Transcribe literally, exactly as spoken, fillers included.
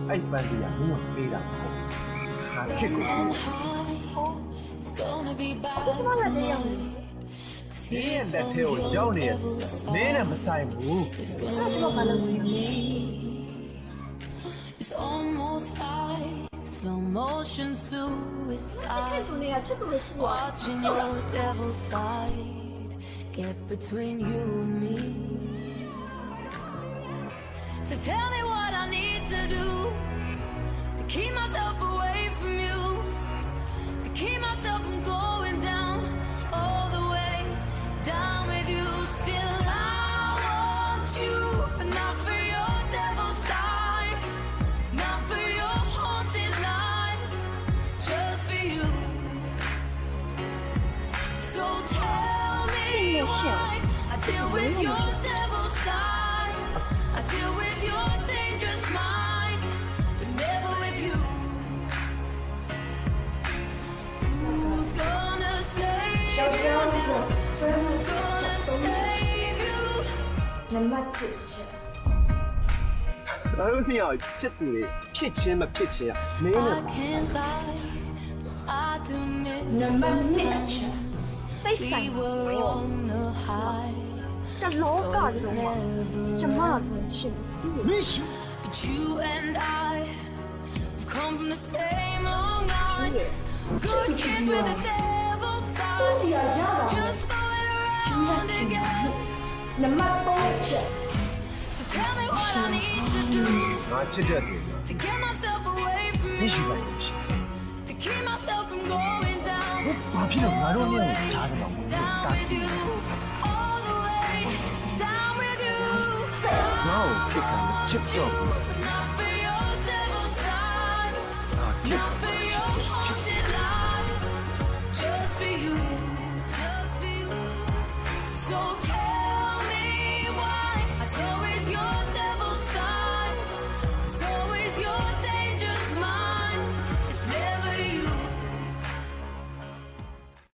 အဲ့ပန်းကြီးကမင်းကပေးတာပေါ့ခါခက်ကိုပေးတာဒီရဲ့လက်ထဲကိုရောက်နေရမင်းနဲ့မဆိုင်ဘူး那这个反正不一样。 It's almost like slow motion suicide. Watching your devil side get between you and me. So tell me what I need to do to keep myself away from you, to keep myself from going down, all the way down with you. Still I want you, but not for your devil side, not for your haunted life, just for you. So tell me why I deal with your devil side, I deal with your dangerous mind, but never with you. Who's gonna save you now? Who's gonna save you? 能不能解释？ ငါတို့နှစ်ယောက်ချစ်သူတွေဖြစ်ချင်းမဖြစ်ချင်းမင်းနဲ့ I can't lie, I do miss 能不能解释？得 we 散 were 没有？ on a high, 这老搞这种话，这嘛东西不对。 မင်းရှိ but you and I have come from the same long line. Good kids with the devil's 都是 side, 要让的， just going 不要 around 紧 again. 能不能解释？ So tell me what I need to do ငါချစ်တဲ့သူ to get myself away from မင်းရှိ you, လိုက်လို့ရှိ to keep myself from going down. ဘာဖြစ်လို့ငါတို့နှစ်ယောက်ကြားတယ်တော့ Down တာ with စီ you, all the way down with you. ငါ့ကိုဖြစ်တာချစ်တော့ဘူး Not for your devil side, ငါဖြစ် not တာ for ချစ် your တော့ချစ် haunted